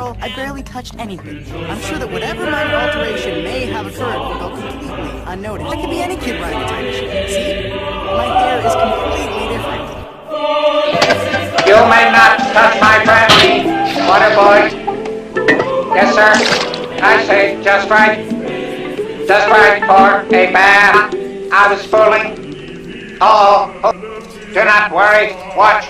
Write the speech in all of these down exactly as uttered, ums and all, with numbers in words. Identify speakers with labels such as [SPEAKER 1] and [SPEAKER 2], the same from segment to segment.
[SPEAKER 1] Carl, I barely touched anything. I'm sure that whatever minor alteration may have occurred will go completely unnoticed. I could be any kid running a time machine. See? My hair is completely different.
[SPEAKER 2] You may not touch my brandy, water boy. Yes, sir. I say just right. Just right for a bath. I was fooling. Oh, oh, do not worry. Watch.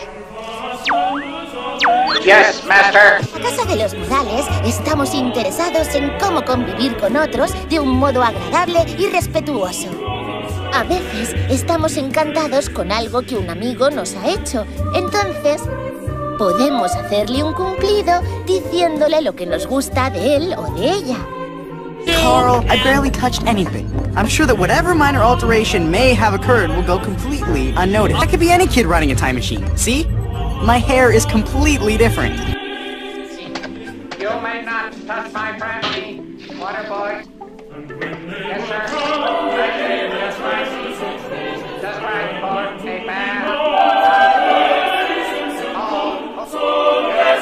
[SPEAKER 2] Yes, master.
[SPEAKER 3] En la Casa de los Modales estamos interesados en cómo convivir con otros de un modo agradable y respetuoso. A veces estamos encantados con algo que un amigo nos ha hecho. Entonces, podemos hacerle un cumplido diciéndole lo que nos gusta de él o de ella.
[SPEAKER 1] Carl, I barely touched anything. I'm sure that whatever minor alteration may have occurred will go completely unnoticed. I could be any kid running a time machine. See? My hair is completely different.
[SPEAKER 2] You may not touch my brandy, water boy. Yes, sir. I say just right. Just right for a bath. Oh, oh, yes,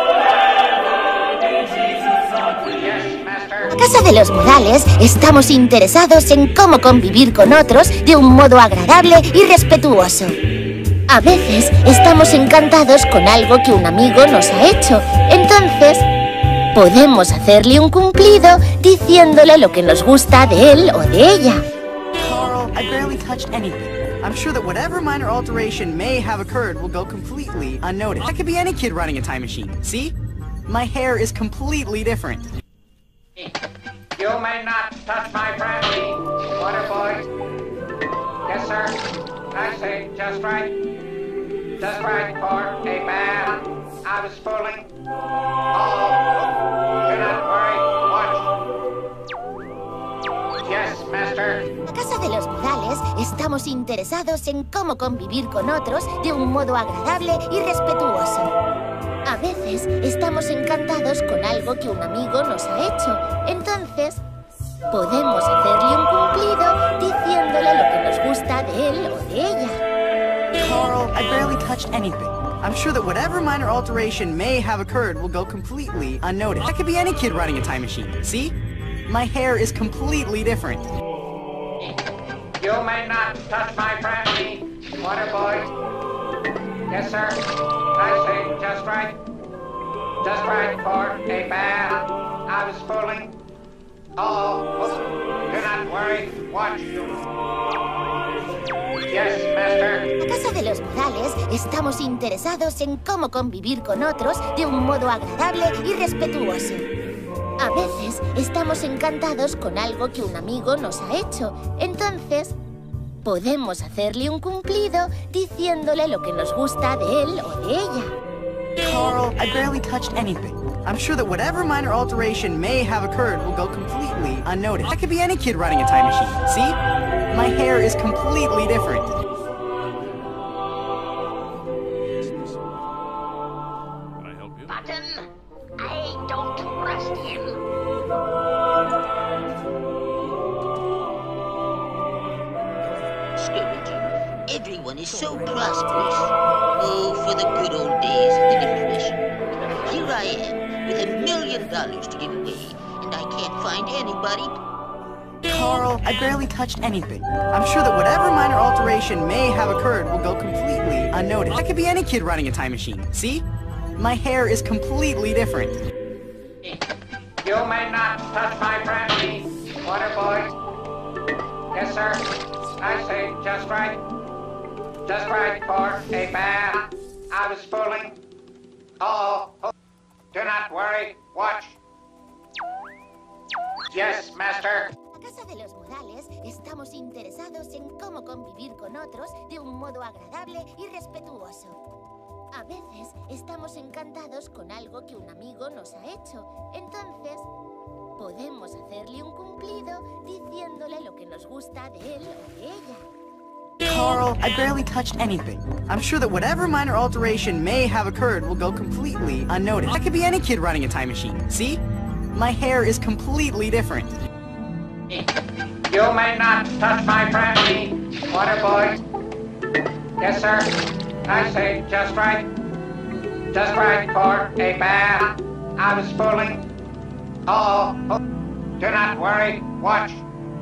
[SPEAKER 2] master.
[SPEAKER 3] En la Casa de los Modales estamos interesados en cómo convivir con otros de un modo agradable y respetuoso. A veces estamos encantados con algo que un amigo nos ha hecho. Entonces, podemos hacerle un cumplido diciéndole lo que nos gusta de él o de ella.
[SPEAKER 1] Carl, I barely touched anything. I'm sure that whatever minor alteration may have occurred will go completely unnoticed. I could be any kid running a time machine. See? My hair is completely different.
[SPEAKER 2] You may not touch my brandy, water boy. Yes, sir. I say just right. Just right for a bath. I was fooling. Oh, do not worry. Watch. Yes, master.
[SPEAKER 3] En la Casa de los Modales estamos interesados en cómo convivir con otros de un modo agradable y respetuoso. A veces estamos encantados con algo que un amigo nos ha hecho. Entonces, podemos hacerle un cumplido diciéndole lo que nos gusta de él o de ella.
[SPEAKER 1] Carl, I barely touched anything. I'm sure that whatever minor alteration may have occurred will go completely unnoticed. I could be any kid running a time machine. See? My hair is completely different.
[SPEAKER 2] You may not touch my brandy, water boy. Yes, sir. I say just right. Just right for a bath. I was fooling. Oh, oh, do not worry. Watch. Yes, master.
[SPEAKER 3] En la Casa de los Modales estamos interesados en cómo convivir con otros de un modo agradable y respetuoso. A veces estamos encantados con algo que un amigo nos ha hecho. Entonces, podemos hacerle un cumplido diciéndole lo que nos gusta de él o de ella.
[SPEAKER 1] Carl, I barely touched anything. I'm sure that whatever minor alteration may have occurred will go completely unnoticed. I could be any kid running a time machine. See? My hair is completely different.
[SPEAKER 4] Can I help you?
[SPEAKER 5] Button, I don't trust him. Scooby-Doo, everyone is so prosperous. Oh, for the good old days of the Depression. Here I am, with a million dollars to give away, and I can't find anybody.
[SPEAKER 1] Carl, I barely touched anything. I'm sure that whatever minor alteration may have occurred will go completely unnoticed. I could be any kid running a time machine. See? My hair is completely different.
[SPEAKER 2] You may not touch my brandy, water boy. Yes, sir. I say just right. Just right for a bath. I was fooling. Oh, oh, do not worry. Watch. Yes, master.
[SPEAKER 3] En la Casa de los Modales estamos interesados en cómo convivir con otros de un modo agradable y respetuoso. A veces estamos encantados con algo que un amigo nos ha hecho. Entonces, podemos hacerle un cumplido diciéndole lo que nos gusta de él o de ella.
[SPEAKER 1] Carl, I barely touched anything. I'm sure that whatever minor alteration may have occurred will go completely unnoticed. I could be any kid running a time machine. See? My hair is completely different.
[SPEAKER 2] You may not touch my brandy, water boy. Yes, sir. I say just right. Just right for a bath. I was fooling. Oh, oh, do not worry. Watch.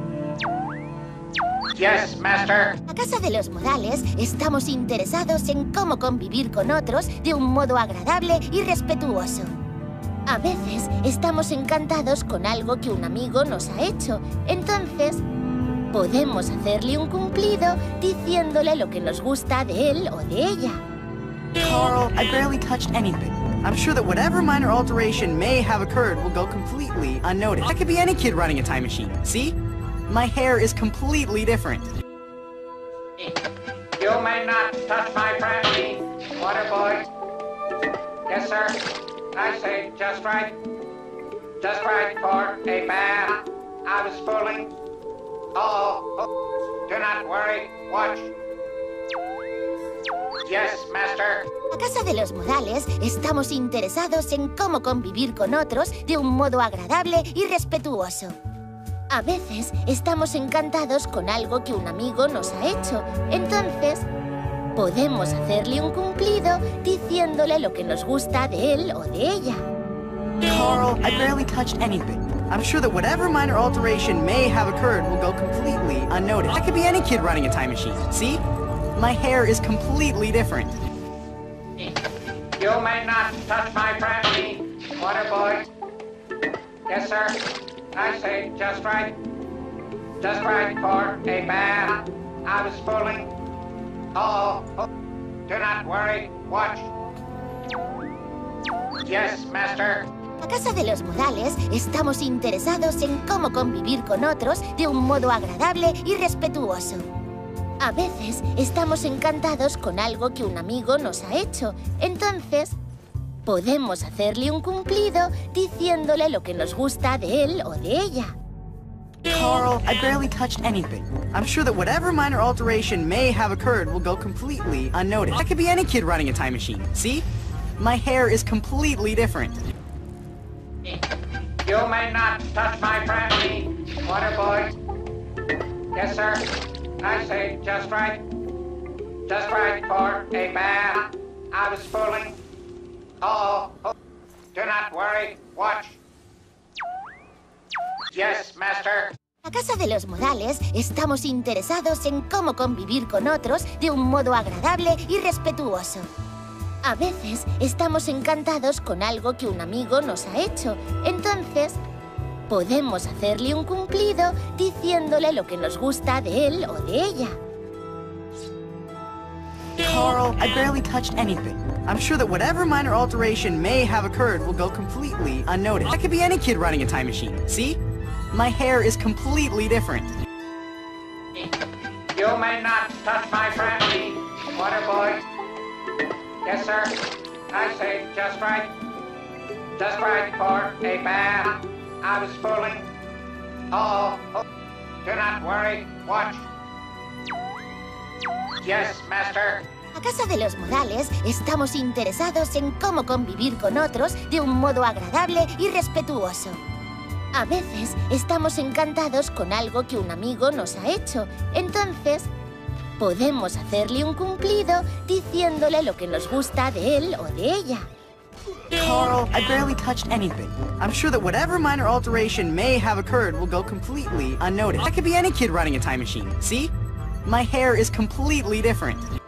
[SPEAKER 2] Yes, master.
[SPEAKER 3] En la Casa de los Modales estamos interesados en cómo convivir con otros de un modo agradable y respetuoso. A veces estamos encantados con algo que un amigo nos ha hecho, entonces podemos hacerle un cumplido diciéndole lo que nos gusta de él o de ella.
[SPEAKER 1] Carl, I barely touched anything. I'm sure that whatever minor alteration may have occurred will go completely unnoticed. I could be any kid running a time machine. See? My hair is completely different.
[SPEAKER 2] You may not touch my brandy, water boy. Yes, sir. I say just right. Just right for a bath. I was fooling. Oh, oh, do not worry. Watch. Yes, master.
[SPEAKER 3] En la Casa de los Modales estamos interesados en cómo convivir con otros de un modo agradable y respetuoso. A veces estamos encantados con algo que un amigo nos ha hecho, entonces podemos hacerle un cumplido diciéndole lo que nos gusta de él o de ella.
[SPEAKER 1] Carl, I barely touched anything. I'm sure that whatever minor alteration may have occurred will go completely unnoticed. I could be any kid running a time machine. See? My hair is completely different.
[SPEAKER 2] You may not touch my brandy, water boy. Yes, sir. I say just right. Just right for a bath. I was fooling. Oh, oh, do not worry. Watch. Yes, master.
[SPEAKER 3] En la Casa de los Modales estamos interesados en cómo convivir con otros de un modo agradable y respetuoso. A veces estamos encantados con algo que un amigo nos ha hecho, entonces podemos hacerle un cumplido diciéndole lo que nos gusta de él o de ella.
[SPEAKER 1] Carl, I barely touched anything. I'm sure that whatever minor alteration may have occurred will go completely unnoticed. I could be any kid running a time machine. See? My hair is completely different.
[SPEAKER 2] You may not touch my brandy, water boy. Yes, sir. I say just right. Just right for a bath. I was fooling. Oh, oh, do not worry. Watch. Yes, master.
[SPEAKER 3] En la Casa de los Modales estamos interesados en cómo convivir con otros de un modo agradable y respetuoso. A veces estamos encantados con algo que un amigo nos ha hecho, entonces podemos hacerle un cumplido diciéndole lo que nos gusta de él o de ella.
[SPEAKER 1] Carl, I barely touched anything. I'm sure that whatever minor alteration may have occurred will go completely unnoticed. I could be any kid running a time machine. See? My hair is completely different.
[SPEAKER 2] You may not touch my brandy, water boy. Yes, sir. I say just right. Just right for a bath. I was fooling. Oh, oh, do not worry. Watch. Yes, master.
[SPEAKER 3] En la Casa de los Modales estamos interesados en cómo convivir con otros de un modo agradable y respetuoso. A veces estamos encantados con algo que un amigo nos ha hecho, entonces podemos hacerle un cumplido diciéndole lo que nos gusta de él o de ella.
[SPEAKER 1] Carl, I barely touched anything. I'm sure that whatever minor alteration may have occurred will go completely unnoticed. I could be any kid running a time machine. See? My hair is completely different.